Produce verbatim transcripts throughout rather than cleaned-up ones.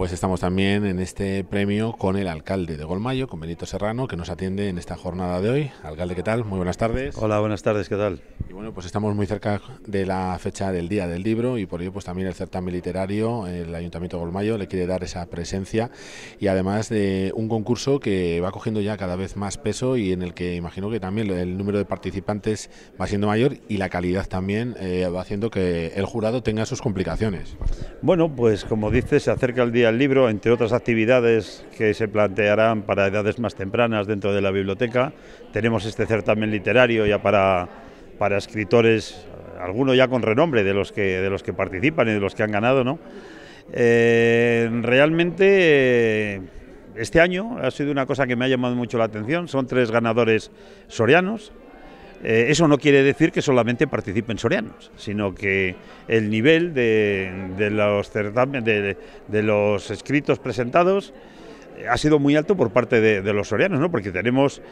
pues estamos también en este premio con el alcalde de Golmayo, con Benito Serrano, que nos atiende en esta jornada de hoy. Alcalde, ¿qué tal? Muy buenas tardes. Hola, buenas tardes, ¿qué tal? Y bueno, pues estamos muy cerca de la fecha del Día del Libro y por ello pues también el certamen literario, el Ayuntamiento de Golmayo le quiere dar esa presencia y además de un concurso que va cogiendo ya cada vez más peso y en el que imagino que también el número de participantes va siendo mayor y la calidad también eh, va haciendo que el jurado tenga sus complicaciones. Bueno, pues como dices, se acerca el Día del Libro, entre otras actividades que se plantearán para edades más tempranas dentro de la biblioteca. Tenemos este certamen literario ya para, para escritores, algunos ya con renombre de los que, de los que participan y de los que han ganado, ¿no? Eh, realmente este año ha sido una cosa que me ha llamado mucho la atención, son tres ganadores sorianos. Eh, eso no quiere decir que solamente participen sorianos, sino que el nivel de, de, los, certamen, de, de los escritos presentados ha sido muy alto por parte de, de los sorianos, ¿no? Porque tenemos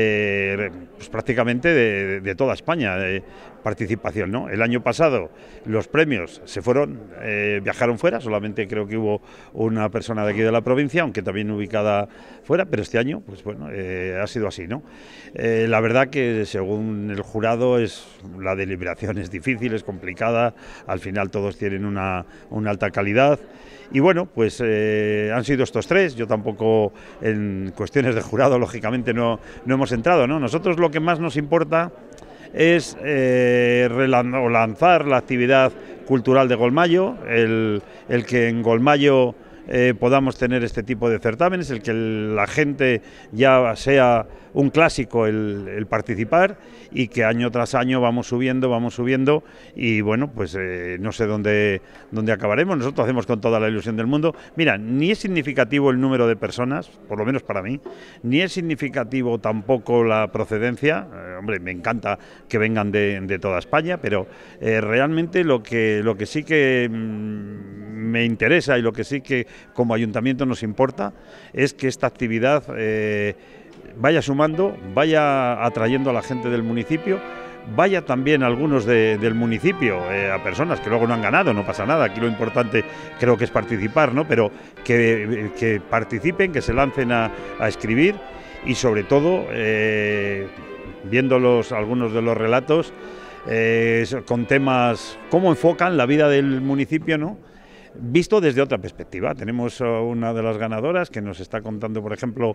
eh, pues prácticamente de, de toda España de participación, ¿no? El año pasado los premios se fueron, eh, viajaron fuera, solamente creo que hubo una persona de aquí de la provincia, aunque también ubicada fuera, pero este año, pues bueno, eh, ha sido así, ¿no? Eh, la verdad que según el jurado es la deliberación es difícil, es complicada, al final todos tienen una, una alta calidad. Y bueno, pues eh, han sido estos tres, yo tampoco en cuestiones de jurado lógicamente no, no hemos entrado, ¿no? Nosotros lo que más nos importa es eh, lanzar la actividad cultural de Golmayo, el, el que en Golmayo eh, podamos tener este tipo de certámenes, el que la gente ya sea un clásico el, el participar y que año tras año vamos subiendo, vamos subiendo y bueno, pues eh, no sé dónde, dónde acabaremos, nosotros hacemos con toda la ilusión del mundo. Mira, ni es significativo el número de personas, por lo menos para mí, ni es significativo tampoco la procedencia, eh, hombre, me encanta que vengan de, de toda España, pero eh, realmente lo que, lo que sí que mmm, me interesa y lo que sí que como ayuntamiento nos importa es que esta actividad eh, vaya sumando, vaya atrayendo a la gente del municipio, vaya también algunos de, del municipio, eh, a personas que luego no han ganado, no pasa nada, aquí lo importante creo que es participar, ¿no? Pero que, que participen, que se lancen a, a escribir y sobre todo, eh, viendo los, algunos de los relatos, eh, con temas, cómo enfocan la vida del municipio, ¿no? Visto desde otra perspectiva. Tenemos una de las ganadoras que nos está contando, por ejemplo,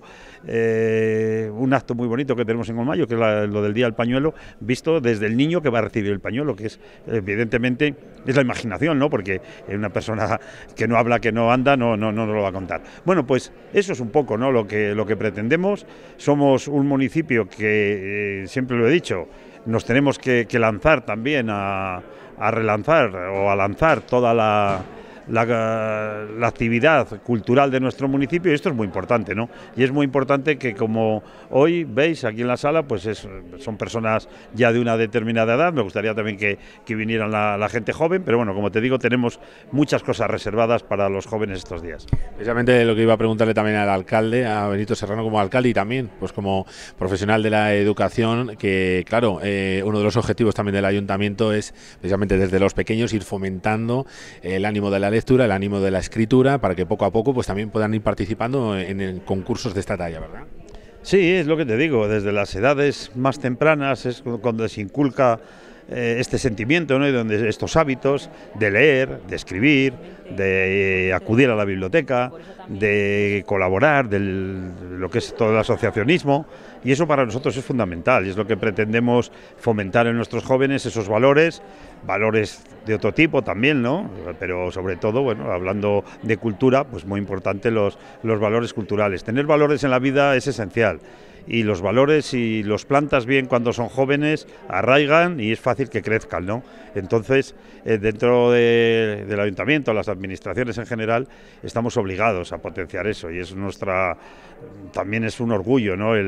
eh, un acto muy bonito que tenemos en Golmayo, que es la, lo del Día del Pañuelo, visto desde el niño que va a recibir el pañuelo, que es, evidentemente, es la imaginación, ¿no? Porque una persona que no habla, que no anda, no, no, no nos lo va a contar. Bueno, pues eso es un poco, ¿no? Lo que, lo que pretendemos. Somos un municipio que, eh, siempre lo he dicho, nos tenemos que, que lanzar también a, a relanzar o a lanzar toda la... La, la actividad cultural de nuestro municipio y esto es muy importante, ¿no? Y es muy importante que como hoy veis aquí en la sala, pues es, son personas ya de una determinada edad, me gustaría también que, que vinieran la, la gente joven, pero bueno, como te digo, tenemos muchas cosas reservadas para los jóvenes estos días. Precisamente lo que iba a preguntarle también al alcalde, a Benito Serrano como alcalde y también pues como profesional de la educación, que claro, eh, uno de los objetivos también del ayuntamiento es precisamente desde los pequeños ir fomentando el ánimo de la lectura, el ánimo de la escritura, para que poco a poco pues también puedan ir participando en, en concursos de esta talla, ¿verdad? Sí, es lo que te digo, desde las edades más tempranas es cuando se inculca eh, este sentimiento, ¿no? Y donde estos hábitos de leer, de escribir, de eh, acudir a la biblioteca, de colaborar, de lo que es todo el asociacionismo, y eso para nosotros es fundamental y es lo que pretendemos fomentar en nuestros jóvenes, esos valores, valores de otro tipo también, ¿no? Pero sobre todo, bueno, hablando de cultura, pues muy importante los, los valores culturales. Tener valores en la vida es esencial. Y los valores, si los plantas bien cuando son jóvenes, arraigan y es fácil que crezcan, ¿no? Entonces, eh, dentro de, del ayuntamiento, las administraciones en general, estamos obligados a potenciar eso y es nuestra, también es un orgullo, ¿no? El, el,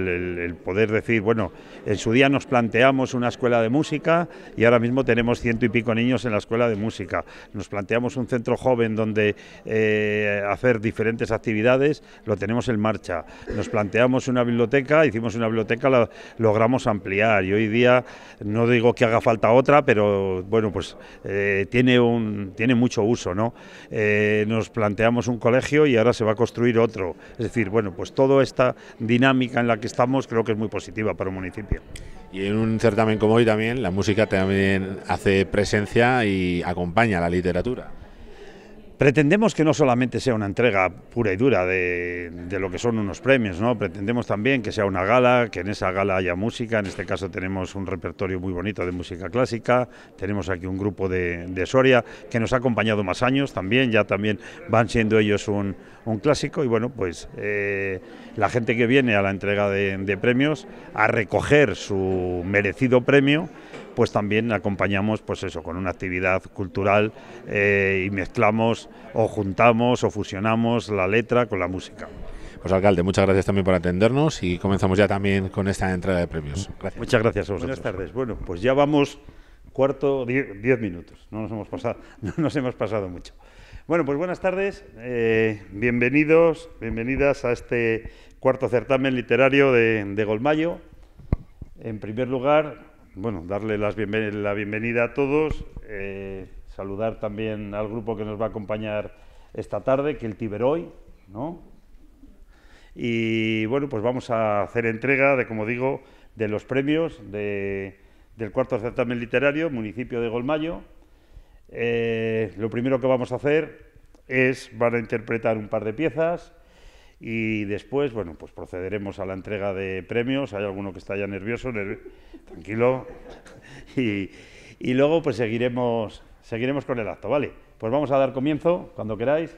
el poder decir, bueno, en su día nos planteamos una escuela de música y ahora mismo tenemos ciento y pico niños en la escuela de música. Nos planteamos un centro joven donde eh, hacer diferentes actividades, lo tenemos en marcha. Nos planteamos una biblioteca, hicimos una biblioteca, la logramos ampliar y hoy día no digo que haga falta otra, pero bueno, pues eh, tiene, un, tiene mucho uso, ¿no? Eh, nos planteamos un colegio y ahora se va a construir otro. Es decir, bueno, pues toda esta dinámica en la que estamos creo que es muy positiva para un municipio. Y en un certamen como hoy también, la música también hace presencia y acompaña a la literatura. Pretendemos que no solamente sea una entrega pura y dura de, de lo que son unos premios, ¿no? Pretendemos también que sea una gala, que en esa gala haya música. En este caso tenemos un repertorio muy bonito de música clásica, tenemos aquí un grupo de, de Soria que nos ha acompañado más años también, ya también van siendo ellos un, un clásico y bueno, pues eh, la gente que viene a la entrega de, de premios a recoger su merecido premio, pues también acompañamos pues eso con una actividad cultural eh, y mezclamos o juntamos o fusionamos la letra con la música. Pues alcalde, muchas gracias también por atendernos y comenzamos ya también con esta entrega de premios. Gracias. Muchas gracias a vosotros. Buenas tardes. Bueno, pues ya vamos cuarto, diez, diez minutos. No nos hemos pasado, no nos hemos pasado mucho. Bueno, pues buenas tardes. Eh, bienvenidos, bienvenidas a este cuarto certamen literario de, de Golmayo. En primer lugar, bueno, darle las bienven la bienvenida a todos, eh, saludar también al grupo que nos va a acompañar esta tarde, que el Tiberoy, ¿no? Y bueno, pues vamos a hacer entrega de, como digo, de los premios de, del cuarto certamen literario, municipio de Golmayo. Eh, lo primero que vamos a hacer es, van a interpretar un par de piezas y después, bueno, pues procederemos a la entrega de premios. Hay alguno que está ya nervioso, nerv... tranquilo, y, y luego pues seguiremos, seguiremos con el acto, ¿vale? Pues vamos a dar comienzo, cuando queráis.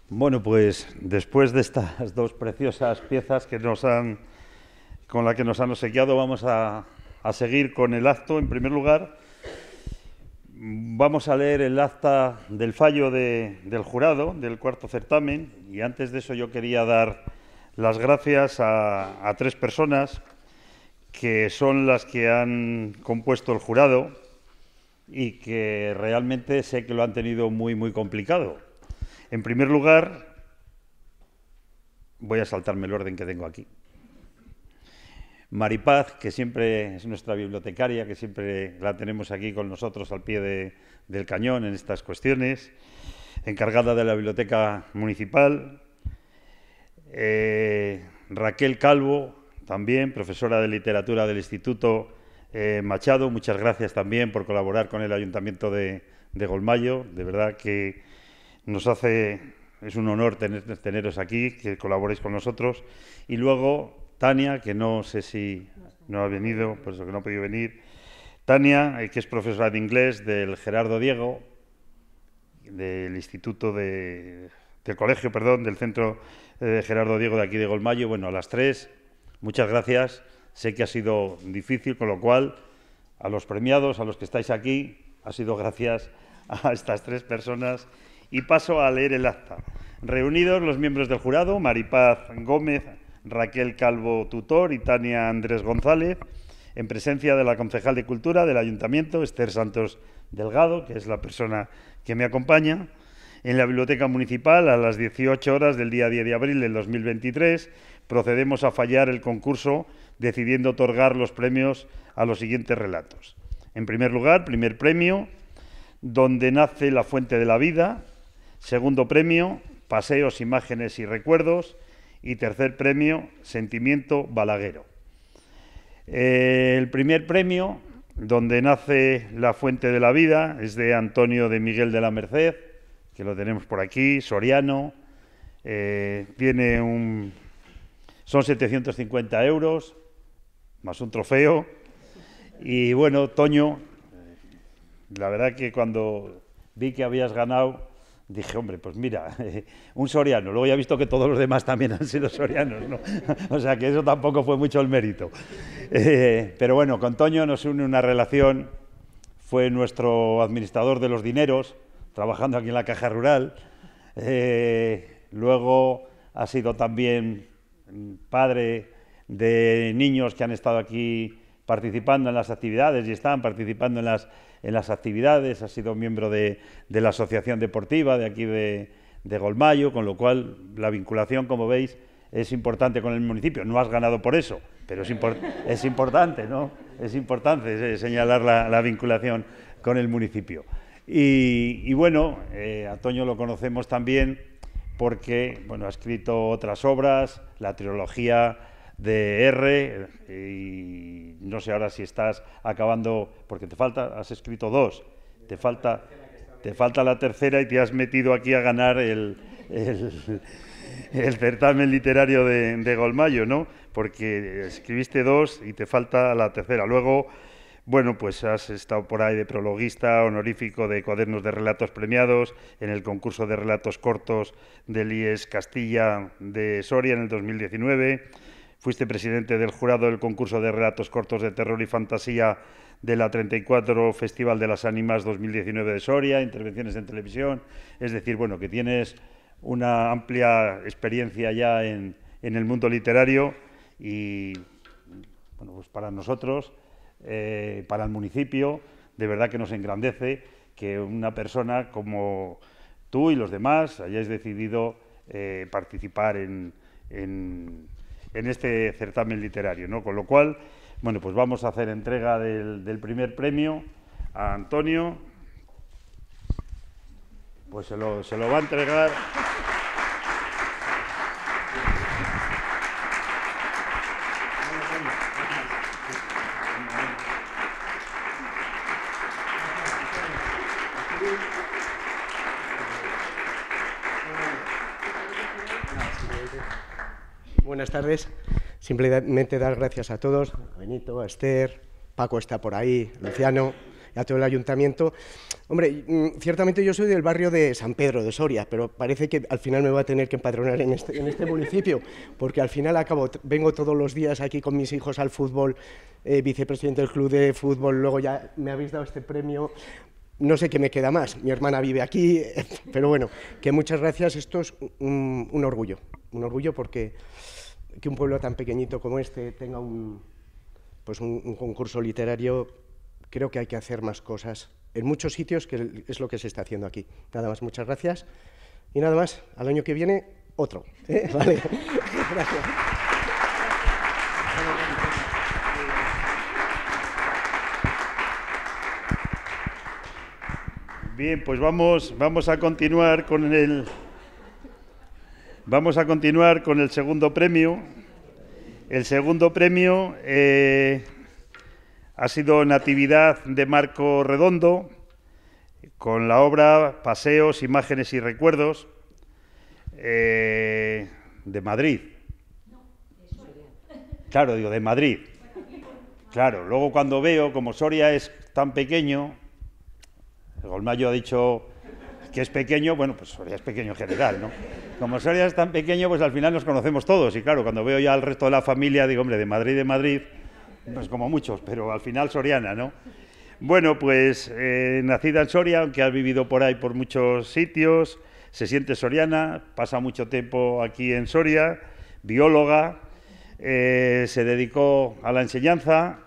Bueno, pues después de estas dos preciosas piezas que nos han, con las que nos han obsequiado, vamos a, a seguir con el acto. En primer lugar, vamos a leer el acta del fallo de, del jurado del cuarto certamen, y antes de eso yo quería dar las gracias a, a tres personas que son las que han compuesto el jurado y que realmente sé que lo han tenido muy, muy complicado. En primer lugar, voy a saltarme el orden que tengo aquí. Maripaz, que siempre es nuestra bibliotecaria, que siempre la tenemos aquí con nosotros al pie de, del cañón en estas cuestiones, encargada de la biblioteca municipal. Eh, Raquel Calvo, también profesora de literatura del Instituto eh, Machado, muchas gracias también por colaborar con el Ayuntamiento de, de Golmayo. De verdad que nos hace, es un honor tener, teneros aquí, que colaboréis con nosotros. Y luego Tania, que no sé si no ha venido, por eso que no ha podido venir. Tania, eh, que es profesora de inglés del Gerardo Diego, del Instituto de, del Colegio, perdón, del Centro eh, Gerardo Diego de aquí de Golmayo. Bueno, a las tres, muchas gracias. Sé que ha sido difícil, con lo cual, a los premiados, a los que estáis aquí, ha sido gracias a estas tres personas. Y paso a leer el acta. Reunidos los miembros del jurado, Maripaz Gómez, Raquel Calvo Tutor y Tania Andrés González, en presencia de la concejal de Cultura del Ayuntamiento, Esther Santos Delgado, que es la persona que me acompaña, en la Biblioteca Municipal, a las dieciocho horas del día diez de abril del dos mil veintitrés, procedemos a fallar el concurso, decidiendo otorgar los premios a los siguientes relatos. En primer lugar, primer premio, Donde nace la fuente de la vida. Segundo premio, Paseos, imágenes y recuerdos. Y tercer premio, Sentimiento balaguero. Eh, el primer premio, Donde nace la fuente de la vida, es de Antonio de Miguel de la Merced, que lo tenemos por aquí, soriano. Eh, tiene un, son setecientos cincuenta euros, más un trofeo. Y bueno, Toño, la verdad que cuando vi que habías ganado, dije, hombre, pues mira, eh, un soriano. Luego ya he visto que todos los demás también han sido sorianos, ¿no? O sea, que eso tampoco fue mucho el mérito. Eh, pero bueno, con Toño nos une una relación. Fue nuestro administrador de los dineros, trabajando aquí en la Caja Rural. Eh, luego ha sido también padre de niños que han estado aquí participando en las actividades y están participando en las en las actividades, ha sido miembro de, de la Asociación Deportiva de aquí de, de Golmayo, con lo cual la vinculación, como veis, es importante con el municipio. No has ganado por eso, pero es, import es importante, ¿no? Es importante señalar la, la vinculación con el municipio. Y, y bueno, eh, a Toño lo conocemos también porque, bueno, ha escrito otras obras, la trilogía de R, y no sé ahora si estás acabando, porque te falta, has escrito dos, te falta, te falta la tercera y te has metido aquí a ganar el, el, el certamen literario de, de Golmayo, ¿no? Porque escribiste dos y te falta la tercera. Luego, bueno, pues has estado por ahí de prologuista honorífico de Cuadernos de Relatos Premiados en el concurso de relatos cortos del I E S Castilla de Soria en el dos mil diecinueve. Fuiste presidente del jurado del concurso de relatos cortos de terror y fantasía de la treinta y cuatro Festival de las Ánimas dos mil diecinueve de Soria, intervenciones en televisión. Es decir, bueno, que tienes una amplia experiencia ya en, en el mundo literario y, bueno, pues para nosotros, eh, para el municipio, de verdad que nos engrandece que una persona como tú y los demás hayáis decidido eh, participar en, en en este certamen literario, ¿no? Con lo cual, bueno, pues vamos a hacer entrega del, del primer premio a Antonio. Pues se lo, se lo va a entregar. Buenas tardes. Simplemente dar gracias a todos, a Benito, a Esther, Paco está por ahí, Luciano, y a todo el ayuntamiento. Hombre, ciertamente yo soy del barrio de San Pedro, de Soria, pero parece que al final me voy a tener que empadronar en este, en este municipio, porque al final acabo, vengo todos los días aquí con mis hijos al fútbol, eh, vicepresidente del club de fútbol, luego ya me habéis dado este premio, no sé qué me queda más, mi hermana vive aquí, pero bueno, que muchas gracias, esto es un, un orgullo, un orgullo porque que un pueblo tan pequeñito como este tenga un, pues un, un concurso literario, creo que hay que hacer más cosas en muchos sitios, que es lo que se está haciendo aquí. Nada más, muchas gracias. Y nada más, al año que viene, otro. ¿eh? Vale. Gracias. Bien, pues vamos, vamos a continuar con el vamos a continuar con el segundo premio. El segundo premio eh, ha sido Natividad de Marco Redondo, con la obra Paseos, Imágenes y Recuerdos, eh, de Madrid. Claro, digo, de Madrid. Claro, luego cuando veo, como Soria es tan pequeño, Golmayo ha dicho que es pequeño, bueno, pues Soria es pequeño en general, ¿no? Como Soria es tan pequeño, pues al final nos conocemos todos, y claro, cuando veo ya al resto de la familia, digo, hombre, de Madrid, de Madrid, pues como muchos, pero al final soriana, ¿no? Bueno, pues eh, nacida en Soria, aunque ha vivido por ahí por muchos sitios, se siente soriana, pasa mucho tiempo aquí en Soria, bióloga, eh, se dedicó a la enseñanza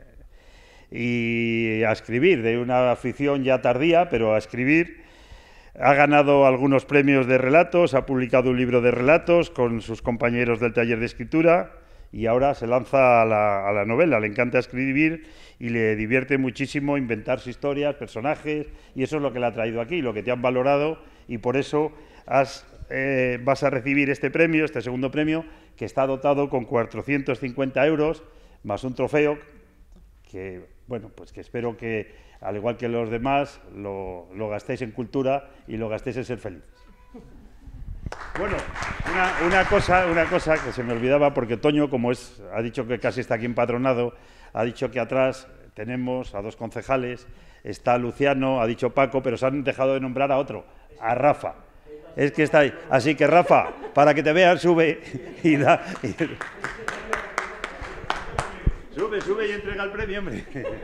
y a escribir, de una afición ya tardía, pero a escribir. Ha ganado algunos premios de relatos, ha publicado un libro de relatos con sus compañeros del taller de escritura y ahora se lanza a la, a la novela. Le encanta escribir y le divierte muchísimo inventarse historias, personajes, y eso es lo que le ha traído aquí, lo que te han valorado, y por eso has, eh, vas a recibir este premio, este segundo premio, que está dotado con cuatrocientos cincuenta euros, más un trofeo que, bueno, pues que espero que, al igual que los demás, lo, lo gastéis en cultura y lo gastéis en ser felices. Bueno, una, una, cosa, una cosa que se me olvidaba, porque Toño, como es, ha dicho que casi está aquí empadronado, ha dicho que atrás tenemos a dos concejales, está Luciano, ha dicho Paco, pero se han dejado de nombrar a otro, a Rafa. Es que está ahí. Así que, Rafa, para que te vean, sube y da... Y... Sube, sube y entrega el premio, hombre.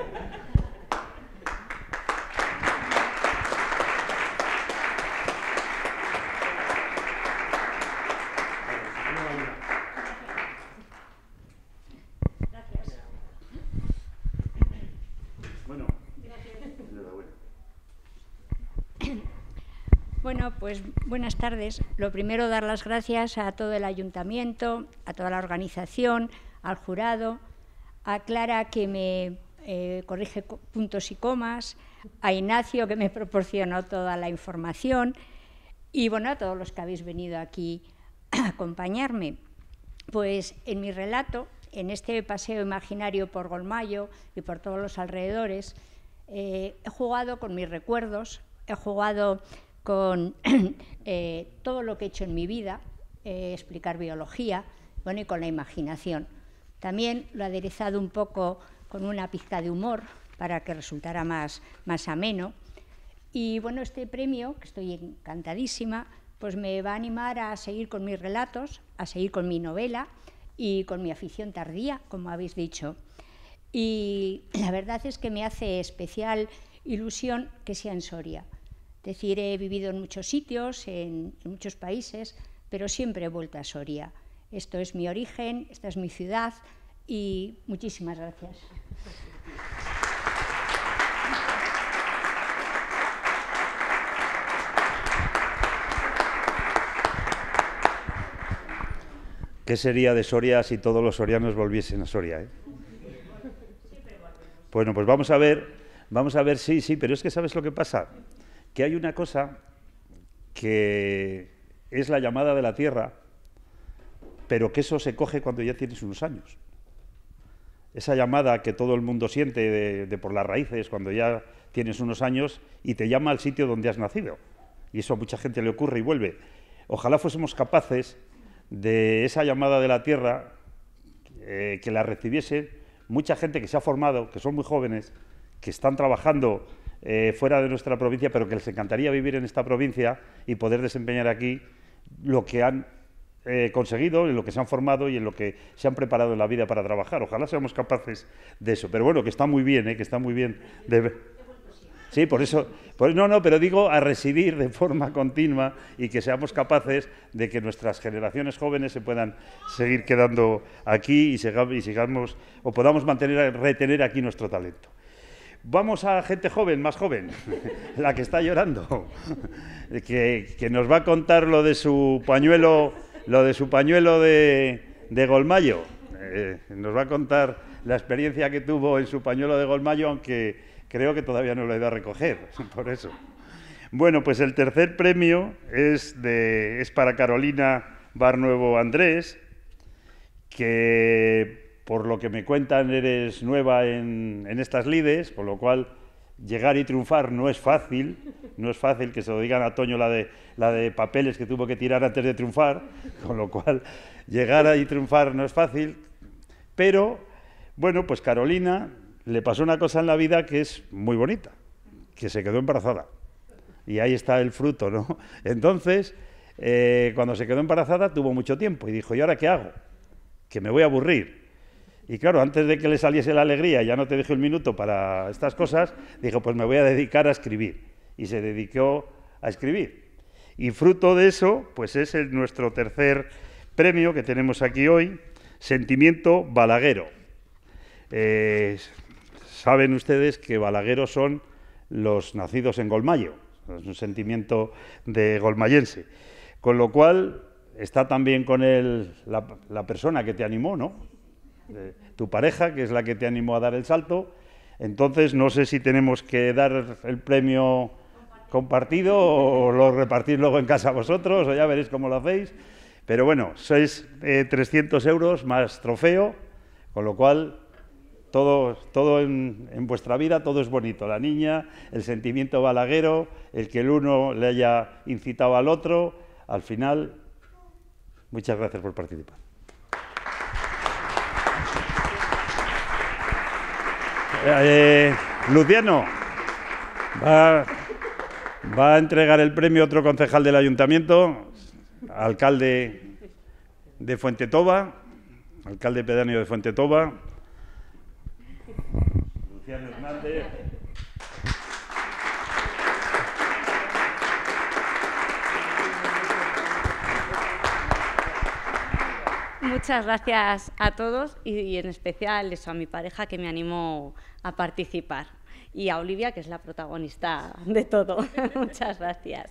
Bueno, pues buenas tardes. Lo primero, dar las gracias a todo el ayuntamiento, a toda la organización, al jurado, a Clara, que me eh, corrige puntos y comas, a Ignacio, que me proporcionó toda la información, y bueno, a todos los que habéis venido aquí a acompañarme. Pues en mi relato, en este paseo imaginario por Golmayo y por todos los alrededores, eh, he jugado con mis recuerdos, he jugado con eh, todo lo que he hecho en mi vida, eh, explicar biología, bueno, y con la imaginación. También lo he aderezado un poco con una pizca de humor para que resultara más, más ameno. Y bueno, este premio, que estoy encantadísima, pues me va a animar a seguir con mis relatos, a seguir con mi novela y con mi afición tardía, como habéis dicho. Y la verdad es que me hace especial ilusión que sea en Soria. Es decir, he vivido en muchos sitios, en, en muchos países, pero siempre he vuelto a Soria. Esto es mi origen, esta es mi ciudad y muchísimas gracias. ¿Qué sería de Soria si todos los sorianos volviesen a Soria, eh? Bueno, pues vamos a ver, vamos a ver, sí, sí, pero es que ¿sabes lo que pasa? Que hay una cosa que es la llamada de la tierra, pero que eso se coge cuando ya tienes unos años. Esa llamada que todo el mundo siente de, de por las raíces cuando ya tienes unos años y te llama al sitio donde has nacido. Y eso a mucha gente le ocurre y vuelve. Ojalá fuésemos capaces de esa llamada de la tierra, eh, que la recibiese mucha gente que se ha formado, que son muy jóvenes, que están trabajando eh, fuera de nuestra provincia, pero que les encantaría vivir en esta provincia y poder desempeñar aquí lo que han eh, conseguido, en lo que se han formado y en lo que se han preparado en la vida para trabajar. Ojalá seamos capaces de eso. Pero bueno, que está muy bien, ¿eh? que está muy bien de... Sí, por eso, por, no, no, pero digo a residir de forma continua y que seamos capaces de que nuestras generaciones jóvenes se puedan seguir quedando aquí y sigamos, y sigamos o podamos mantener, retener aquí nuestro talento. Vamos a gente joven, más joven, la que está llorando, que, que nos va a contar lo de su pañuelo, lo de su pañuelo de, de Golmayo. Eh, nos va a contar la experiencia que tuvo en su pañuelo de Golmayo, aunque creo que todavía no lo he ido a recoger, por eso. Bueno, pues el tercer premio es, de, es para Carolina Barnuevo Andrés, que por lo que me cuentan eres nueva en, en estas lides, con lo cual llegar y triunfar no es fácil, no es fácil, que se lo digan a Toño la de, la de papeles que tuvo que tirar antes de triunfar, con lo cual llegar y triunfar no es fácil, pero bueno, pues Carolina le pasó una cosa en la vida que es muy bonita, que se quedó embarazada. Y ahí está el fruto, ¿no? Entonces, eh, cuando se quedó embarazada tuvo mucho tiempo y dijo, ¿y ahora qué hago? Que me voy a aburrir. Y claro, antes de que le saliese la alegría, ya no te dejé un minuto para estas cosas, dijo, pues me voy a dedicar a escribir. Y se dedicó a escribir. Y fruto de eso, pues es el, nuestro tercer premio que tenemos aquí hoy, Sentimiento Balaguero. Eh, Saben ustedes que balagueros son los nacidos en Golmayo, es un sentimiento de golmayense, con lo cual está también con él la, la persona que te animó, ¿no? Eh, tu pareja, que es la que te animó a dar el salto. Entonces, no sé si tenemos que dar el premio compartido o lo repartís luego en casa vosotros, o ya veréis cómo lo hacéis. Pero bueno, sois eh, trescientos euros más trofeo, con lo cual... Todo, todo en, en vuestra vida, todo es bonito. La niña, el sentimiento balaguero, el que el uno le haya incitado al otro. Al final, muchas gracias por participar. Eh, Luciano, va, va a entregar el premio a otro concejal del ayuntamiento, alcalde de Fuentetoba, alcalde pedáneo de Fuentetoba. Luciano Hernández. Muchas gracias a todos y, y en especial eso, a mi pareja que me animó a participar y a Olivia, que es la protagonista de todo. Muchas gracias.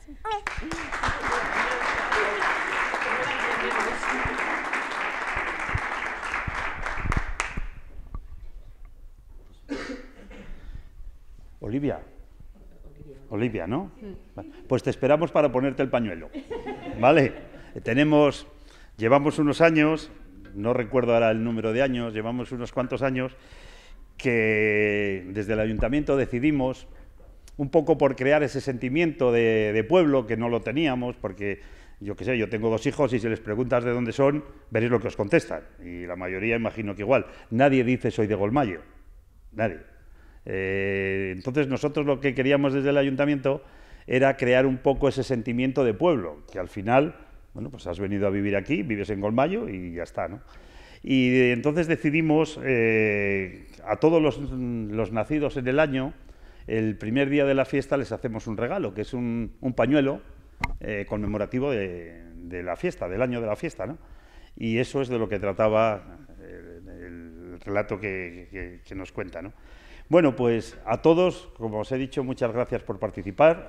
Olivia. Olivia, ¿no? Pues te esperamos para ponerte el pañuelo. ¿Vale? Tenemos, llevamos unos años, no recuerdo ahora el número de años, llevamos unos cuantos años que desde el ayuntamiento decidimos, un poco por crear ese sentimiento de, de pueblo que no lo teníamos, porque yo qué sé, yo tengo dos hijos y si les preguntas de dónde son, veréis lo que os contestan. Y la mayoría imagino que igual. Nadie dice soy de Golmayo. Nadie. Eh, entonces nosotros lo que queríamos desde el ayuntamiento era crear un poco ese sentimiento de pueblo, que al final, bueno, pues has venido a vivir aquí, vives en Golmayo y ya está, ¿no? Y entonces decidimos eh, a todos los, los nacidos en el año, el primer día de la fiesta les hacemos un regalo, que es un, un pañuelo eh, conmemorativo de, de la fiesta, del año de la fiesta, ¿no? Y eso es de lo que trataba el, el relato que, que, que nos cuenta, ¿no? Bueno, pues a todos, como os he dicho, muchas gracias por participar.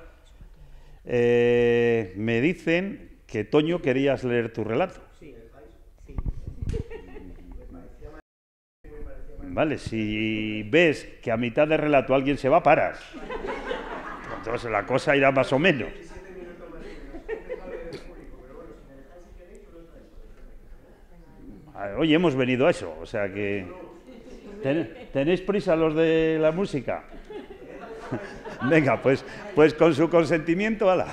Eh, me dicen que, Toño, querías leer tu relato. Sí. Vale, si ves que a mitad de relato alguien se va, paras. Entonces la cosa irá más o menos. Hoy hemos venido a eso, o sea que... ¿Ten, ¿Tenéis prisa los de la música? Venga, pues, pues con su consentimiento, ala.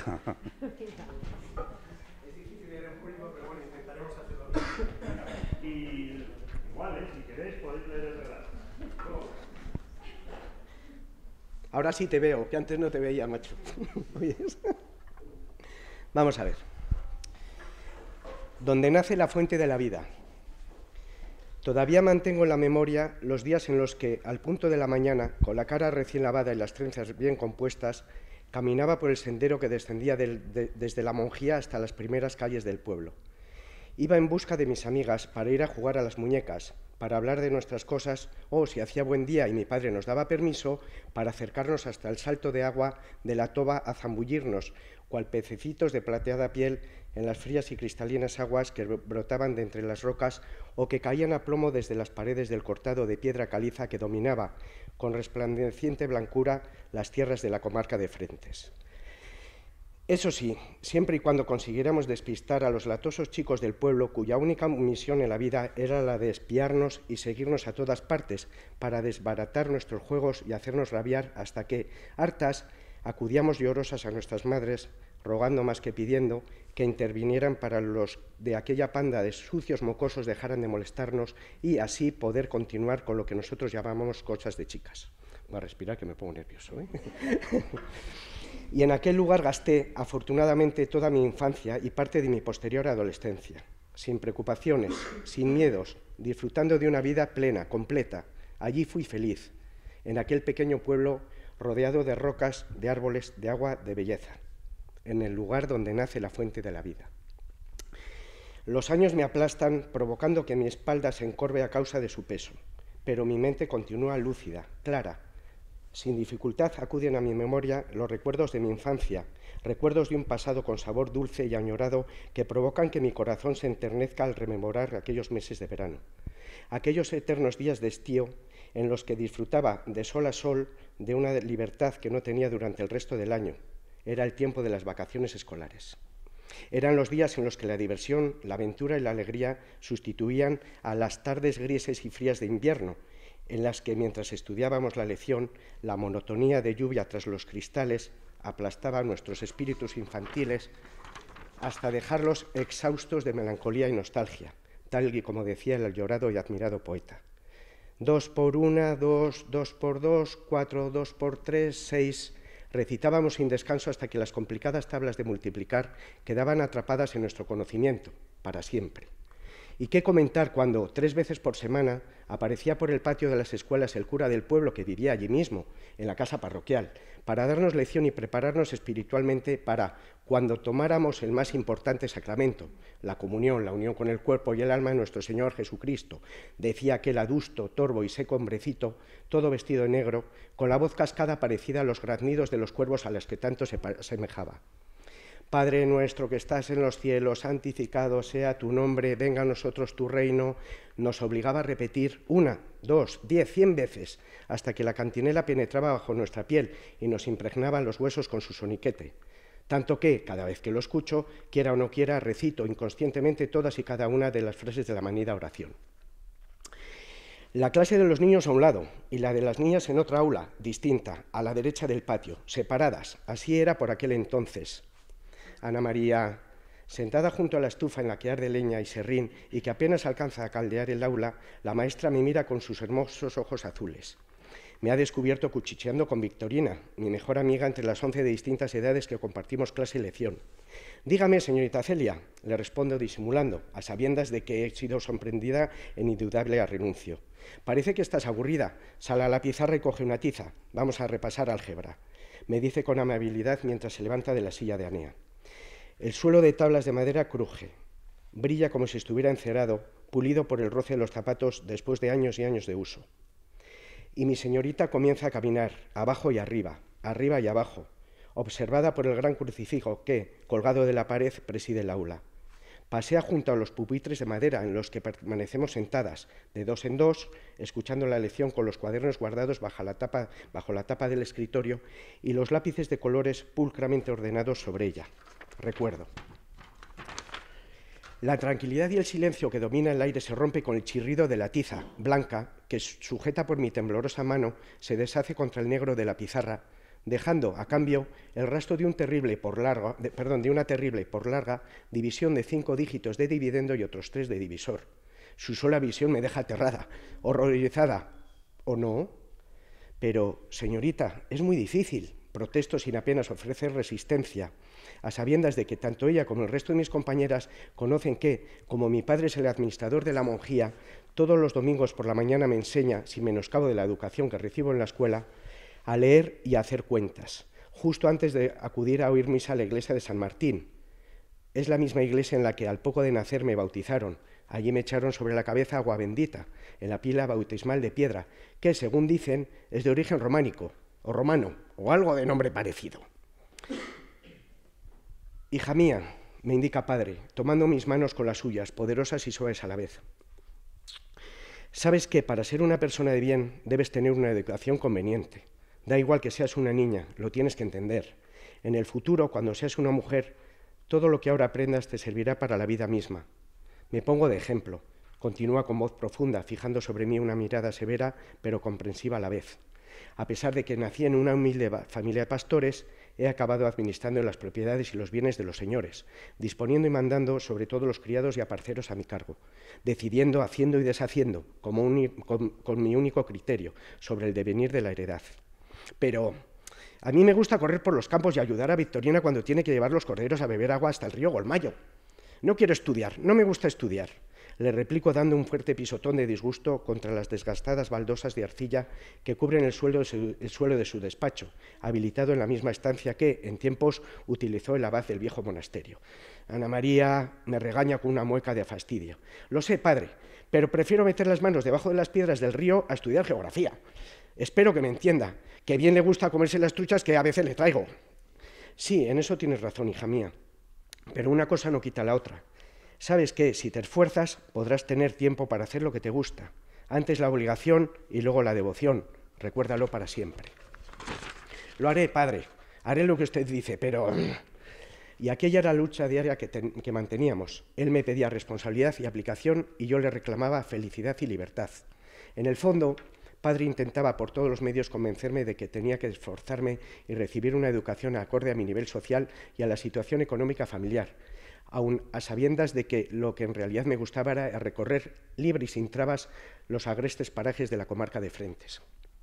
Y igual, ¿eh? Si queréis podéis leer el relato. Ahora sí te veo, que antes no te veía, macho. Vamos a ver. Donde nace la fuente de la vida. Todavía mantengo en la memoria los días en los que, al punto de la mañana, con la cara recién lavada y las trenzas bien compuestas, caminaba por el sendero que descendía del, de, desde la Monjía hasta las primeras calles del pueblo. Iba en busca de mis amigas para ir a jugar a las muñecas, para hablar de nuestras cosas, o, si hacía buen día y mi padre nos daba permiso, para acercarnos hasta el salto de agua de la toba a zambullirnos, cual pececitos de plateada piel en las frías y cristalinas aguas que brotaban de entre las rocas o que caían a plomo desde las paredes del cortado de piedra caliza que dominaba, con resplandeciente blancura, las tierras de la comarca de Frentes. Eso sí, siempre y cuando consiguiéramos despistar a los latosos chicos del pueblo, cuya única misión en la vida era la de espiarnos y seguirnos a todas partes para desbaratar nuestros juegos y hacernos rabiar hasta que, hartas, acudíamos llorosas a nuestras madres, rogando más que pidiendo, que intervinieran para los de aquella panda de sucios mocosos dejaran de molestarnos y así poder continuar con lo que nosotros llamamos cosas de chicas. Voy a respirar que me pongo nervioso, ¿eh? Y en aquel lugar gasté, afortunadamente, toda mi infancia y parte de mi posterior adolescencia, sin preocupaciones, sin miedos, disfrutando de una vida plena, completa. Allí fui feliz, en aquel pequeño pueblo rodeado de rocas, de árboles, de agua, de belleza, en el lugar donde nace la fuente de la vida. Los años me aplastan, provocando que mi espalda se encorve a causa de su peso, pero mi mente continúa lúcida, clara. Sin dificultad acuden a mi memoria los recuerdos de mi infancia, recuerdos de un pasado con sabor dulce y añorado que provocan que mi corazón se enternezca al rememorar aquellos meses de verano, aquellos eternos días de estío en los que disfrutaba de sol a sol de una libertad que no tenía durante el resto del año. Era el tiempo de las vacaciones escolares. Eran los días en los que la diversión, la aventura y la alegría sustituían a las tardes grises y frías de invierno, en las que, mientras estudiábamos la lección, la monotonía de lluvia tras los cristales aplastaba nuestros espíritus infantiles hasta dejarlos exhaustos de melancolía y nostalgia, tal y como decía el llorado y admirado poeta. Dos por una, dos, dos por dos, cuatro, dos por tres, seis. Recitábamos sin descanso hasta que las complicadas tablas de multiplicar quedaban atrapadas en nuestro conocimiento, para siempre. ¿Y qué comentar cuando, tres veces por semana, aparecía por el patio de las escuelas el cura del pueblo que vivía allí mismo, en la casa parroquial, para darnos lección y prepararnos espiritualmente para, cuando tomáramos el más importante sacramento, la comunión, la unión con el cuerpo y el alma de nuestro Señor Jesucristo, decía aquel adusto, torvo y seco hombrecito, todo vestido de negro, con la voz cascada parecida a los graznidos de los cuervos a los que tanto se asemejaba. Padre nuestro que estás en los cielos, santificado sea tu nombre, venga a nosotros tu reino, nos obligaba a repetir una, dos, diez, cien veces, hasta que la cantinela penetraba bajo nuestra piel y nos impregnaban los huesos con su soniquete. Tanto que, cada vez que lo escucho, quiera o no quiera, recito inconscientemente todas y cada una de las frases de la manida oración. La clase de los niños a un lado y la de las niñas en otra aula, distinta, a la derecha del patio, separadas, así era por aquel entonces. Ana María, sentada junto a la estufa en la que arde leña y serrín y que apenas alcanza a caldear el aula, la maestra me mira con sus hermosos ojos azules. Me ha descubierto cuchicheando con Victorina, mi mejor amiga entre las once de distintas edades que compartimos clase y lección. Dígame, señorita Celia, le respondo disimulando, a sabiendas de que he sido sorprendida en indudable renuncio. Parece que estás aburrida. Sal a la pizarra y coge una tiza. Vamos a repasar álgebra. Me dice con amabilidad mientras se levanta de la silla de Anea. El suelo de tablas de madera cruje, brilla como si estuviera encerado, pulido por el roce de los zapatos después de años y años de uso. Y mi señorita comienza a caminar, abajo y arriba, arriba y abajo, observada por el gran crucifijo que, colgado de la pared, preside el aula. Pasea junto a los pupitres de madera en los que permanecemos sentadas, de dos en dos, escuchando la lección con los cuadernos guardados bajo la tapa, bajo la tapa del escritorio y los lápices de colores pulcramente ordenados sobre ella. Recuerdo. La tranquilidad y el silencio que domina el aire se rompe con el chirrido de la tiza, blanca, que, sujeta por mi temblorosa mano, se deshace contra el negro de la pizarra, dejando, a cambio, el rastro de, un terrible por larga, de, perdón, de una terrible por larga división de cinco dígitos de dividendo y otros tres de divisor. Su sola visión me deja aterrada, horrorizada, ¿o no? Pero, señorita, es muy difícil. Protesto sin apenas ofrecer resistencia, a sabiendas de que tanto ella como el resto de mis compañeras conocen que, como mi padre es el administrador de la monjía, todos los domingos por la mañana me enseña, sin menoscabo de la educación que recibo en la escuela, a leer y a hacer cuentas, justo antes de acudir a oír misa a la iglesia de San Martín. Es la misma iglesia en la que al poco de nacer me bautizaron. Allí me echaron sobre la cabeza agua bendita, en la pila bautismal de piedra, que, según dicen, es de origen románico, o romano, o algo de nombre parecido. Hija mía, me indica padre, tomando mis manos con las suyas, poderosas y suaves a la vez. Sabes que para ser una persona de bien debes tener una educación conveniente. Da igual que seas una niña, lo tienes que entender. En el futuro, cuando seas una mujer, todo lo que ahora aprendas te servirá para la vida misma. Me pongo de ejemplo, continúa con voz profunda, fijando sobre mí una mirada severa, pero comprensiva a la vez. A pesar de que nací en una humilde familia de pastores, he acabado administrando las propiedades y los bienes de los señores, disponiendo y mandando sobre todo los criados y aparceros a mi cargo, decidiendo, haciendo y deshaciendo, como un, con, con mi único criterio, sobre el devenir de la heredad. Pero a mí me gusta correr por los campos y ayudar a Victorina cuando tiene que llevar los corderos a beber agua hasta el río Golmayo. No quiero estudiar, no me gusta estudiar. Le replico dando un fuerte pisotón de disgusto contra las desgastadas baldosas de arcilla que cubren el suelo, de su, el suelo de su despacho, habilitado en la misma estancia que, en tiempos, utilizó el abad del viejo monasterio. Ana María me regaña con una mueca de fastidio. Lo sé, padre, pero prefiero meter las manos debajo de las piedras del río a estudiar geografía. Espero que me entienda, que bien le gusta comerse las truchas que a veces le traigo. Sí, en eso tienes razón, hija mía, pero una cosa no quita la otra. Sabes que, si te esfuerzas, podrás tener tiempo para hacer lo que te gusta. Antes la obligación y luego la devoción. Recuérdalo para siempre. Lo haré, padre. Haré lo que usted dice, pero... Y aquella era la lucha diaria que, ten... que manteníamos. Él me pedía responsabilidad y aplicación y yo le reclamaba felicidad y libertad. En el fondo, padre intentaba por todos los medios convencerme de que tenía que esforzarme y recibir una educación acorde a mi nivel social y a la situación económica familiar, aun a sabiendas de que lo que en realidad me gustaba era recorrer libre y sin trabas los agrestes parajes de la comarca de Frentes.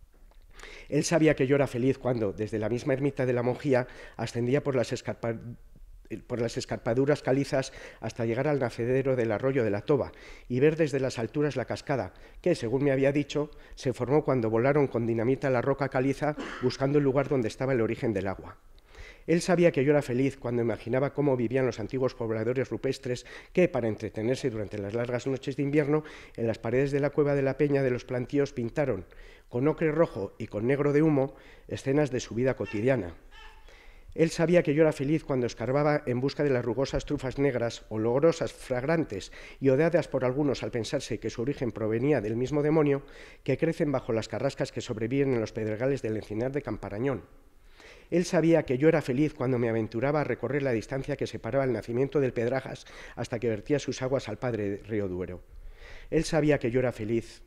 Él sabía que yo era feliz cuando, desde la misma ermita de la monjía, ascendía por las, escarpa, por las escarpaduras calizas hasta llegar al nacedero del arroyo de la Toba y ver desde las alturas la cascada, que, según me había dicho, se formó cuando volaron con dinamita la roca caliza buscando el lugar donde estaba el origen del agua. Él sabía que yo era feliz cuando imaginaba cómo vivían los antiguos pobladores rupestres que, para entretenerse durante las largas noches de invierno, en las paredes de la cueva de la Peña de los Plantíos pintaron, con ocre rojo y con negro de humo, escenas de su vida cotidiana. Él sabía que yo era feliz cuando escarbaba en busca de las rugosas trufas negras, olorosas, fragrantes y odiadas por algunos al pensarse que su origen provenía del mismo demonio, que crecen bajo las carrascas que sobreviven en los pedregales del encinar de Camparañón. Él sabía que yo era feliz cuando me aventuraba a recorrer la distancia que separaba el nacimiento del Pedrajas hasta que vertía sus aguas al padre río Duero. Él sabía que yo era feliz.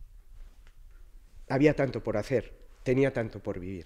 Había tanto por hacer, tenía tanto por vivir.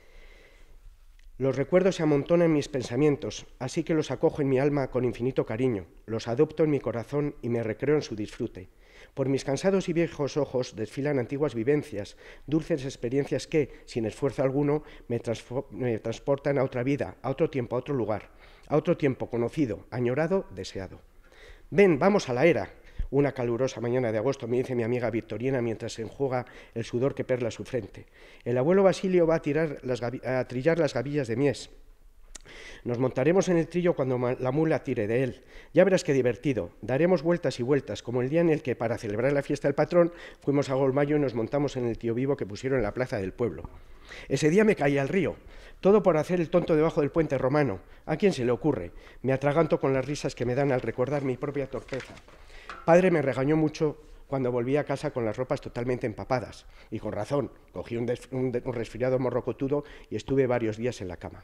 Los recuerdos se amontonan en mis pensamientos, así que los acojo en mi alma con infinito cariño, los adopto en mi corazón y me recreo en su disfrute. Por mis cansados y viejos ojos desfilan antiguas vivencias, dulces experiencias que, sin esfuerzo alguno, me, me transportan a otra vida, a otro tiempo, a otro lugar, a otro tiempo conocido, añorado, deseado. Ven, vamos a la era. Una calurosa mañana de agosto me dice mi amiga Victorina mientras se enjuga el sudor que perla su frente. El abuelo Basilio va a, tirar las a trillar las gavillas de mies. Nos montaremos en el trillo cuando la mula tire de él. Ya verás qué divertido. Daremos vueltas y vueltas, como el día en el que, para celebrar la fiesta del patrón, fuimos a Golmayo y nos montamos en el tío vivo que pusieron en la plaza del pueblo. Ese día me caí al río. Todo por hacer el tonto debajo del puente romano. ¿A quién se le ocurre? Me atraganto con las risas que me dan al recordar mi propia torpeza. Padre me regañó mucho cuando volví a casa con las ropas totalmente empapadas. Y con razón. Cogí un, un, un resfriado morrocotudo y estuve varios días en la cama.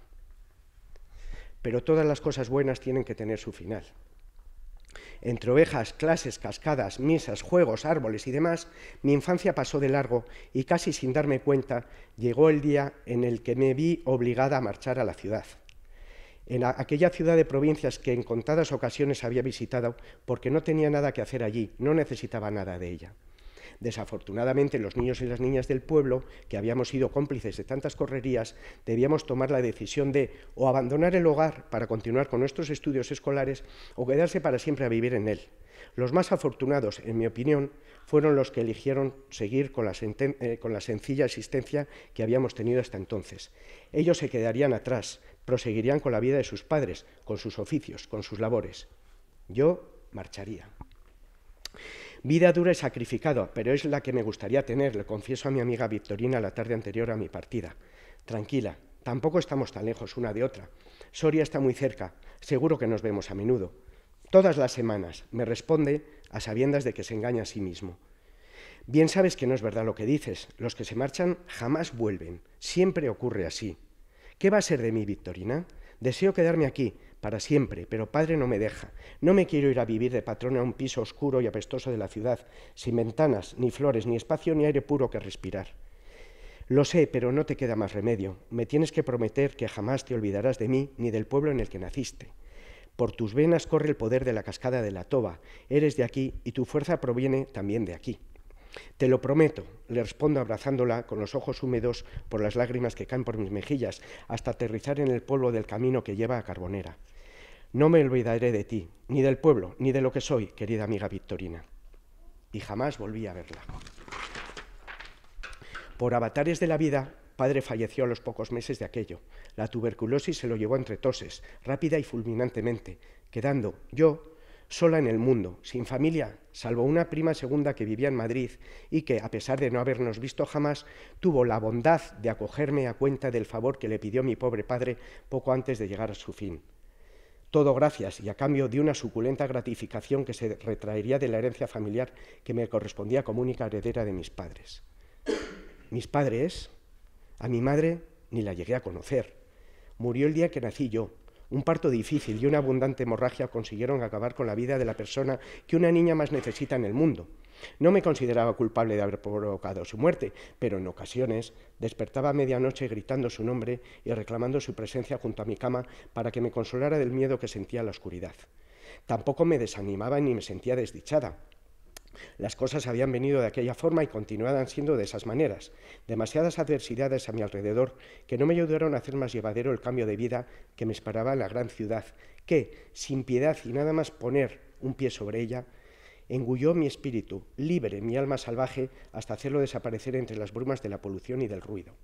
Pero todas las cosas buenas tienen que tener su final. Entre ovejas, clases, cascadas, misas, juegos, árboles y demás, mi infancia pasó de largo y casi sin darme cuenta llegó el día en el que me vi obligada a marchar a la ciudad. En aquella ciudad de provincias que en contadas ocasiones había visitado porque no tenía nada que hacer allí, no necesitaba nada de ella. Desafortunadamente, los niños y las niñas del pueblo, que habíamos sido cómplices de tantas correrías, debíamos tomar la decisión de o abandonar el hogar para continuar con nuestros estudios escolares o quedarse para siempre a vivir en él. Los más afortunados, en mi opinión, fueron los que eligieron seguir con la, eh, con la sencilla existencia que habíamos tenido hasta entonces. Ellos se quedarían atrás, proseguirían con la vida de sus padres, con sus oficios, con sus labores. Yo marcharía. Vida dura y sacrificada, pero es la que me gustaría tener, le confieso a mi amiga Victorina la tarde anterior a mi partida. Tranquila, tampoco estamos tan lejos una de otra. Soria está muy cerca, seguro que nos vemos a menudo. Todas las semanas, me responde a sabiendas de que se engaña a sí mismo. Bien sabes que no es verdad lo que dices, los que se marchan jamás vuelven, siempre ocurre así. ¿Qué va a ser de mí, Victorina? Deseo quedarme aquí, para siempre, pero padre no me deja. No me quiero ir a vivir de patrona a un piso oscuro y apestoso de la ciudad, sin ventanas, ni flores, ni espacio, ni aire puro que respirar. Lo sé, pero no te queda más remedio. Me tienes que prometer que jamás te olvidarás de mí ni del pueblo en el que naciste. Por tus venas corre el poder de la cascada de la Toba. Eres de aquí y tu fuerza proviene también de aquí. Te lo prometo, le respondo abrazándola con los ojos húmedos por las lágrimas que caen por mis mejillas hasta aterrizar en el polvo del camino que lleva a Carbonera. No me olvidaré de ti, ni del pueblo, ni de lo que soy, querida amiga Victorina. Y jamás volví a verla. Por avatares de la vida, padre falleció a los pocos meses de aquello. La tuberculosis se lo llevó entre toses, rápida y fulminantemente, quedando yo sola en el mundo, sin familia, salvo una prima segunda que vivía en Madrid y que, a pesar de no habernos visto jamás, tuvo la bondad de acogerme a cuenta del favor que le pidió mi pobre padre poco antes de llegar a su fin. Todo gracias y a cambio de una suculenta gratificación que se retraería de la herencia familiar que me correspondía como única heredera de mis padres. Mis padres, a mi madre ni la llegué a conocer. Murió el día que nací yo. Un parto difícil y una abundante hemorragia consiguieron acabar con la vida de la persona que una niña más necesita en el mundo. No me consideraba culpable de haber provocado su muerte, pero en ocasiones despertaba a medianoche gritando su nombre y reclamando su presencia junto a mi cama para que me consolara del miedo que sentía en la oscuridad. Tampoco me desanimaba ni me sentía desdichada. Las cosas habían venido de aquella forma y continuaban siendo de esas maneras. Demasiadas adversidades a mi alrededor que no me ayudaron a hacer más llevadero el cambio de vida que me esperaba en la gran ciudad, que, sin piedad y nada más poner un pie sobre ella, engulló mi espíritu, libre mi alma salvaje, hasta hacerlo desaparecer entre las brumas de la polución y del ruido.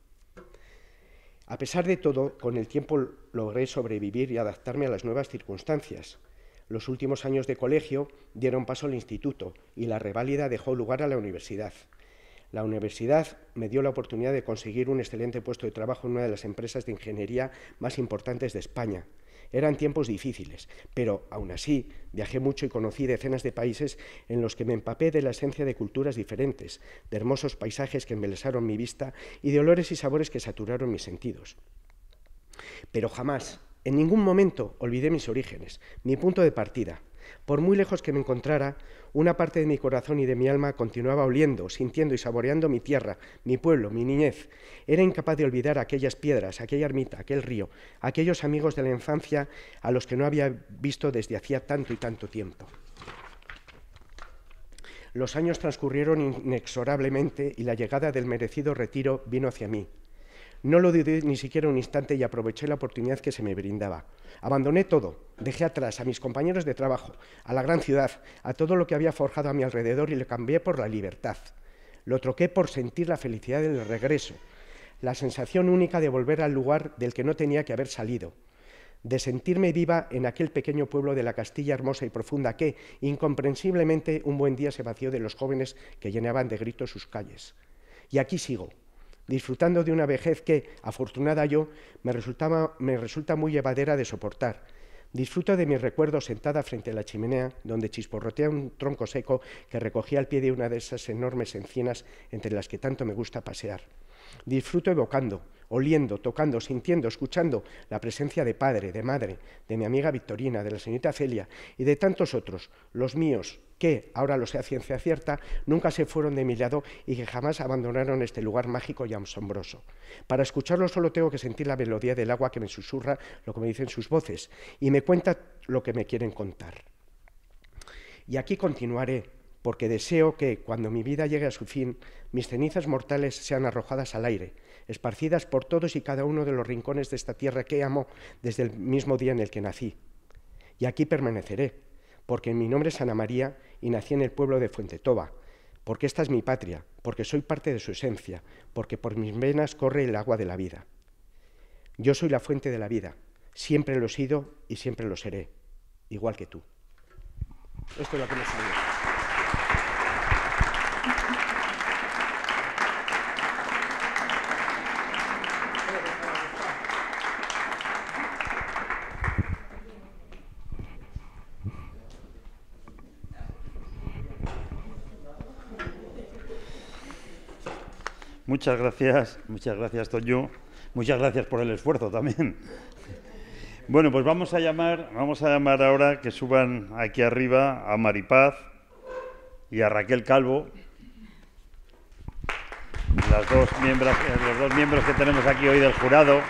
A pesar de todo, con el tiempo logré sobrevivir y adaptarme a las nuevas circunstancias. Los últimos años de colegio dieron paso al instituto y la reválida dejó lugar a la universidad. La universidad me dio la oportunidad de conseguir un excelente puesto de trabajo en una de las empresas de ingeniería más importantes de España. Eran tiempos difíciles, pero aún así viajé mucho y conocí decenas de países en los que me empapé de la esencia de culturas diferentes, de hermosos paisajes que embelesaron mi vista y de olores y sabores que saturaron mis sentidos. Pero jamás, en ningún momento olvidé mis orígenes, mi punto de partida. Por muy lejos que me encontrara, una parte de mi corazón y de mi alma continuaba oliendo, sintiendo y saboreando mi tierra, mi pueblo, mi niñez. Era incapaz de olvidar aquellas piedras, aquella ermita, aquel río, aquellos amigos de la infancia a los que no había visto desde hacía tanto y tanto tiempo. Los años transcurrieron inexorablemente y la llegada del merecido retiro vino hacia mí. No lo dudé ni siquiera un instante y aproveché la oportunidad que se me brindaba. Abandoné todo, dejé atrás a mis compañeros de trabajo, a la gran ciudad, a todo lo que había forjado a mi alrededor y lo cambié por la libertad. Lo troqué por sentir la felicidad del regreso, la sensación única de volver al lugar del que no tenía que haber salido, de sentirme viva en aquel pequeño pueblo de la Castilla hermosa y profunda que, incomprensiblemente, un buen día se vació de los jóvenes que llenaban de gritos sus calles. Y aquí sigo, disfrutando de una vejez que, afortunada yo, me, resultaba, me resulta muy llevadera de soportar. Disfruto de mis recuerdos sentada frente a la chimenea, donde chisporrotea un tronco seco que recogía al pie de una de esas enormes encinas entre las que tanto me gusta pasear. Disfruto evocando, oliendo, tocando, sintiendo, escuchando la presencia de padre, de madre, de mi amiga Victorina, de la señorita Celia y de tantos otros, los míos, que, ahora lo sé a ciencia cierta, nunca se fueron de mi lado y que jamás abandonaron este lugar mágico y asombroso. Para escucharlo solo tengo que sentir la melodía del agua que me susurra lo que me dicen sus voces y me cuenta lo que me quieren contar. Y aquí continuaré, porque deseo que, cuando mi vida llegue a su fin, mis cenizas mortales sean arrojadas al aire, esparcidas por todos y cada uno de los rincones de esta tierra que amo desde el mismo día en el que nací. Y aquí permaneceré, porque mi nombre es Ana María y nací en el pueblo de Fuentetoba, porque esta es mi patria, porque soy parte de su esencia, porque por mis venas corre el agua de la vida. Yo soy la fuente de la vida, siempre lo he sido y siempre lo seré, igual que tú. Esto es lo que me salió. Muchas gracias, muchas gracias, Toño. Muchas gracias por el esfuerzo también. Bueno, pues vamos a llamar, vamos a llamar ahora que suban aquí arriba a Maripaz y a Raquel Calvo, las dos miembros, los dos miembros que tenemos aquí hoy del jurado.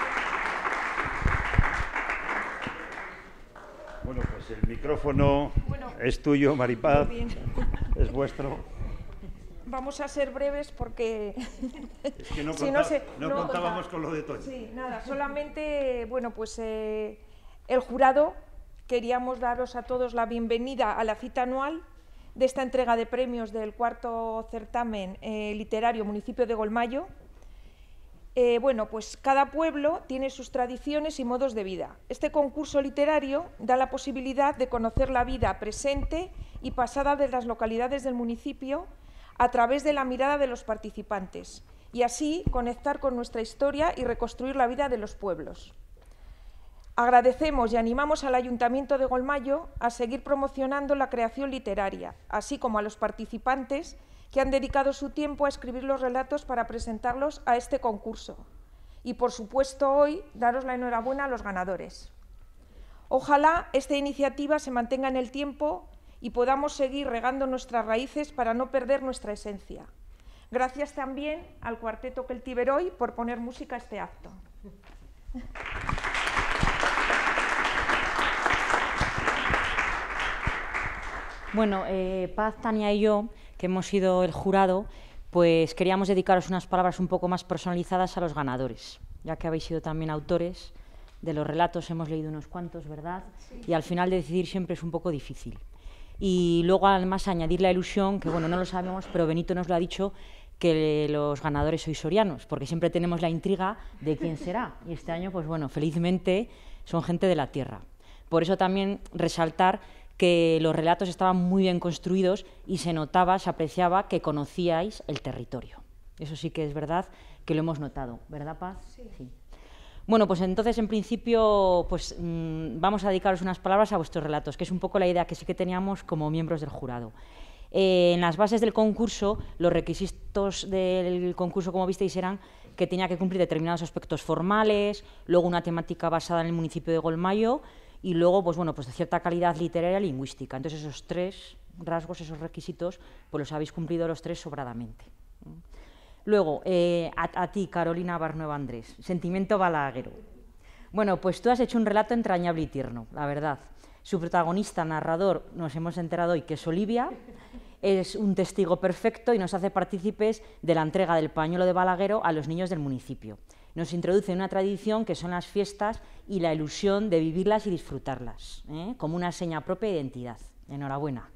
Bueno, pues el micrófono bueno, es tuyo, Maripaz, es vuestro. Vamos a ser breves porque es que no, si conta, no, se, no, no contábamos contaba. con lo de Toño. Sí, nada, solamente, bueno, pues eh, el jurado, queríamos daros a todos la bienvenida a la cita anual de esta entrega de premios del cuarto certamen eh, literario Municipio de Golmayo. Eh, bueno, pues cada pueblo tiene sus tradiciones y modos de vida. Este concurso literario da la posibilidad de conocer la vida presente y pasada de las localidades del municipio a través de la mirada de los participantes y así conectar con nuestra historia y reconstruir la vida de los pueblos. Agradecemos y animamos al Ayuntamiento de Golmayo a seguir promocionando la creación literaria, así como a los participantes que han dedicado su tiempo a escribir los relatos para presentarlos a este concurso. Y, por supuesto, hoy daros la enhorabuena a los ganadores. Ojalá esta iniciativa se mantenga en el tiempo y podamos seguir regando nuestras raíces para no perder nuestra esencia. Gracias también al Cuarteto Celtiberoy por poner música a este acto. Bueno, eh, Paz, Tania y yo, que hemos sido el jurado, pues queríamos dedicaros unas palabras un poco más personalizadas a los ganadores, ya que habéis sido también autores de los relatos, hemos leído unos cuantos, ¿verdad? Sí. Y al final decidir siempre es un poco difícil. Y luego, además, añadir la ilusión, que bueno, no lo sabemos, pero Benito nos lo ha dicho, que los ganadores sois sorianos, porque siempre tenemos la intriga de quién será. Y este año, pues bueno, felizmente son gente de la tierra. Por eso también resaltar que los relatos estaban muy bien construidos y se notaba, se apreciaba que conocíais el territorio. Eso sí que es verdad que lo hemos notado, ¿verdad, Paz? Sí. Sí. Bueno, pues entonces, en principio, pues mmm, vamos a dedicaros unas palabras a vuestros relatos, que es un poco la idea que sí que teníamos como miembros del jurado. Eh, en las bases del concurso, los requisitos del concurso, como visteis, eran que tenía que cumplir determinados aspectos formales, luego una temática basada en el municipio de Golmayo y luego, pues bueno, pues de cierta calidad literaria y lingüística. Entonces, esos tres rasgos, esos requisitos, pues los habéis cumplido los tres sobradamente. Luego, eh, a, a ti, Carolina Barnueva Andrés, Sentimiento balaguero. Bueno, pues tú has hecho un relato entrañable y tierno, la verdad. Su protagonista, narrador, nos hemos enterado hoy que es Olivia, es un testigo perfecto y nos hace partícipes de la entrega del pañuelo de balaguero a los niños del municipio. Nos introduce en una tradición que son las fiestas y la ilusión de vivirlas y disfrutarlas, ¿eh? Como una seña propia de identidad. Enhorabuena.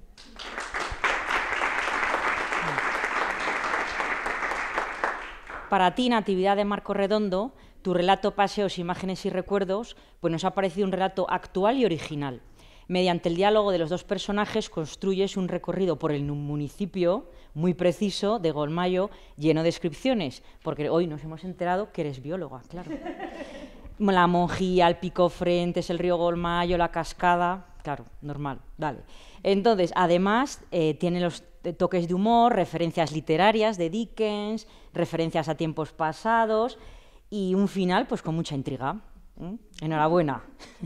Para ti, Natividad de Marco Redondo, tu relato Paseos, Imágenes y Recuerdos, pues nos ha parecido un relato actual y original. Mediante el diálogo de los dos personajes construyes un recorrido por el municipio muy preciso de Golmayo, lleno de descripciones, porque hoy nos hemos enterado que eres bióloga, claro. La Monjía, el Pico Frentes, el río Golmayo, la cascada, claro, normal, vale. Entonces, además, eh, tiene los toques de humor, referencias literarias de Dickens, referencias a tiempos pasados y un final pues con mucha intriga. ¿Eh? Enhorabuena.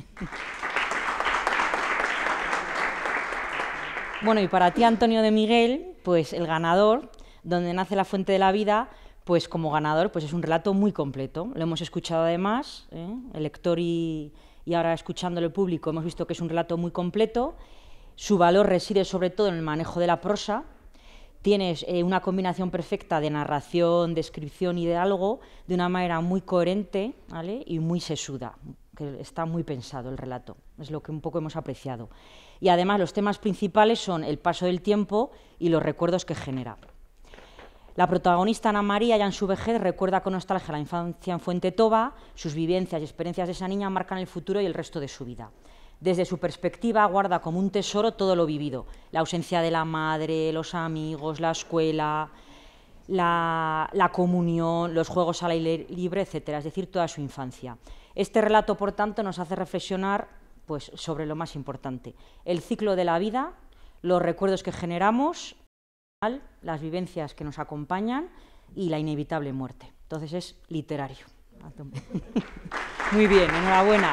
Bueno, y para ti, Antonio de Miguel, pues el ganador, Donde nace la fuente de la vida, pues como ganador pues es un relato muy completo. Lo hemos escuchado además, ¿eh? el lector y, y ahora escuchándolo el público hemos visto que es un relato muy completo, Su valor reside sobre todo en el manejo de la prosa. Tienes eh, una combinación perfecta de narración, descripción y diálogo de una manera muy coherente, ¿vale? Y muy sesuda, que está muy pensado el relato, es lo que un poco hemos apreciado. Y además los temas principales son el paso del tiempo y los recuerdos que genera. La protagonista Ana María, ya en su vejez, recuerda con nostalgia la infancia en Fuente Toba. Sus vivencias y experiencias de esa niña marcan el futuro y el resto de su vida. Desde su perspectiva guarda como un tesoro todo lo vivido, la ausencia de la madre, los amigos, la escuela, la, la comunión, los juegos al aire libre, etcétera, es decir, toda su infancia. Este relato, por tanto, nos hace reflexionar pues, sobre lo más importante, el ciclo de la vida, los recuerdos que generamos, las vivencias que nos acompañan y la inevitable muerte. Entonces es literario. Muy bien, enhorabuena.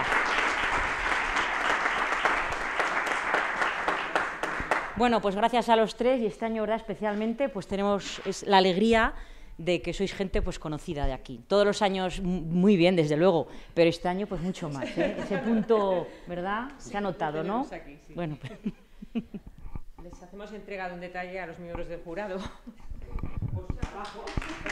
Bueno, pues gracias a los tres, y este año, ¿verdad?, especialmente, pues tenemos es la alegría de que sois gente pues conocida de aquí. Todos los años muy bien, desde luego, pero este año pues mucho más, ¿eh? Ese punto, ¿verdad?, se ha notado, ¿no? Aquí, sí. Bueno, pues... Les hacemos entrega de un detalle a los miembros del jurado. Pues abajo.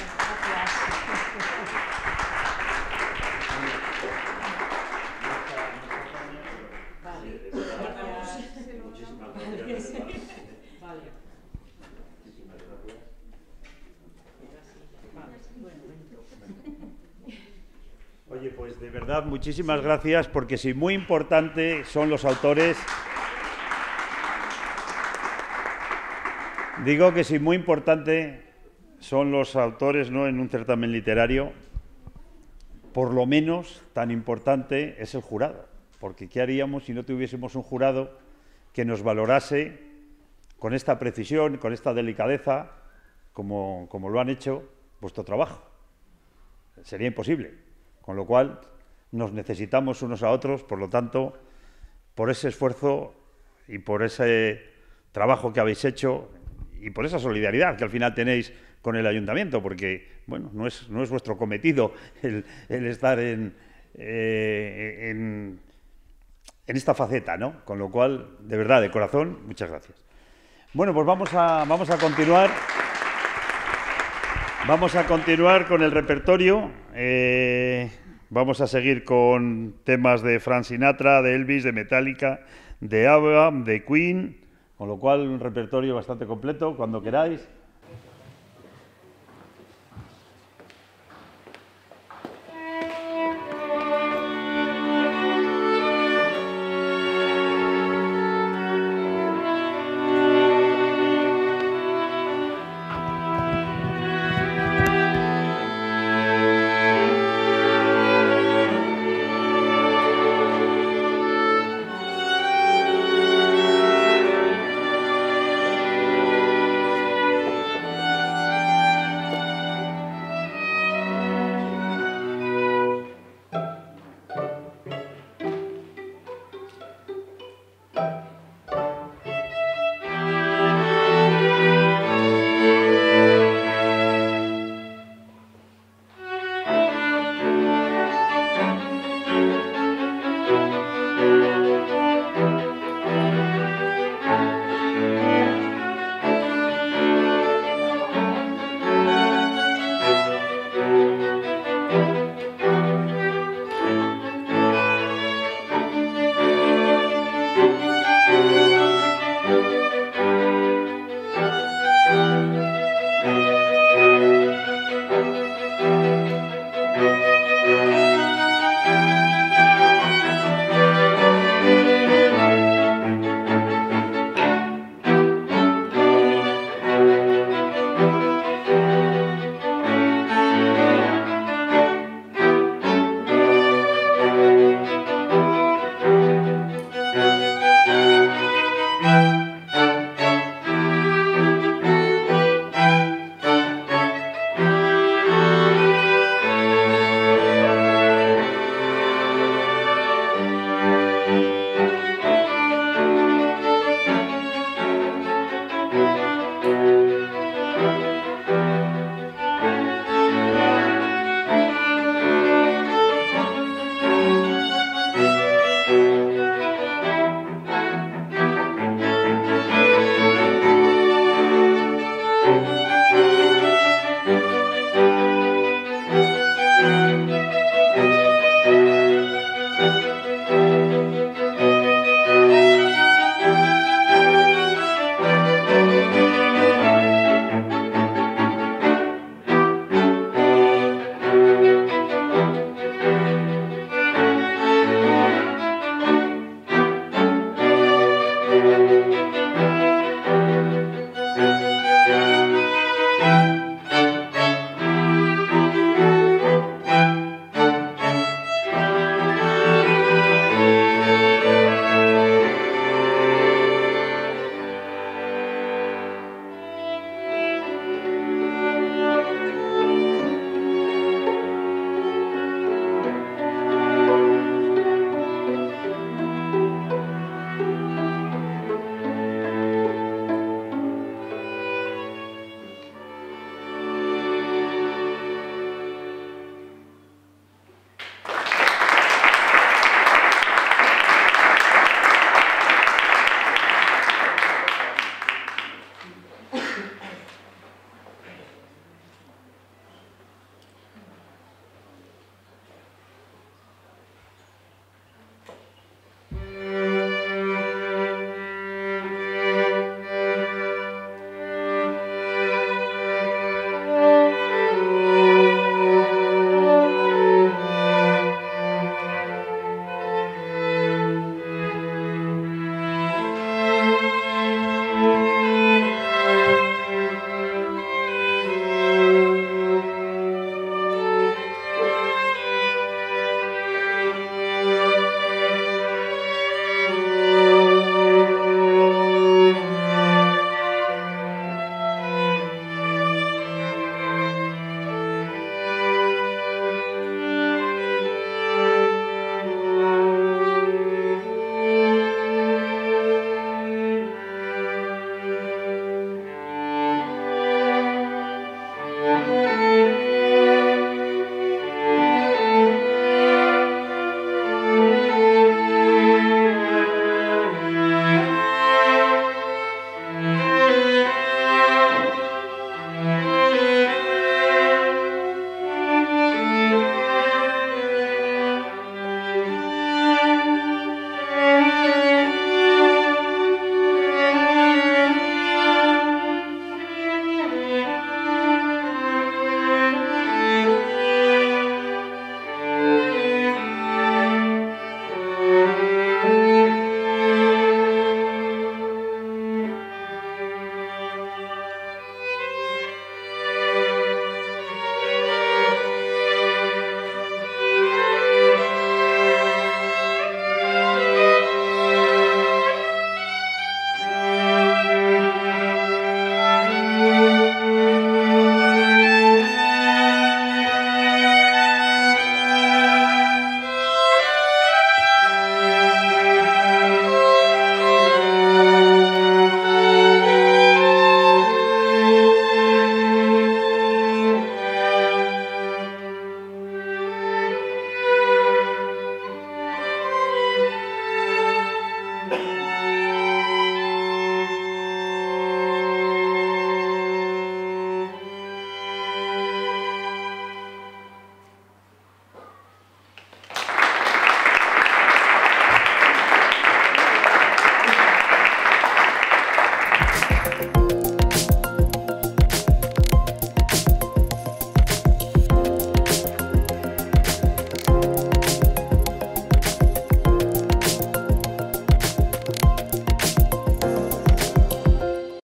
Oye, pues de verdad, muchísimas gracias, porque sí, muy importante son los autores. Digo que sí, muy importante son los autores, ¿no?, en un certamen literario. Por lo menos tan importante es el jurado, porque ¿qué haríamos si no tuviésemos un jurado que nos valorase con esta precisión, con esta delicadeza, como, como lo han hecho vuestro trabajo? Sería imposible. Con lo cual, nos necesitamos unos a otros, por lo tanto, por ese esfuerzo y por ese trabajo que habéis hecho y por esa solidaridad que al final tenéis con el ayuntamiento, porque, bueno, no es, no es vuestro cometido el, el estar en, eh, en, en esta faceta, ¿no? Con lo cual, de verdad, de corazón, muchas gracias. Bueno, pues vamos a, vamos a continuar. Vamos a continuar con el repertorio. Eh, vamos a seguir con temas de Frank Sinatra, de Elvis, de Metallica, de ABBA, de Queen, con lo cual un repertorio bastante completo, cuando queráis.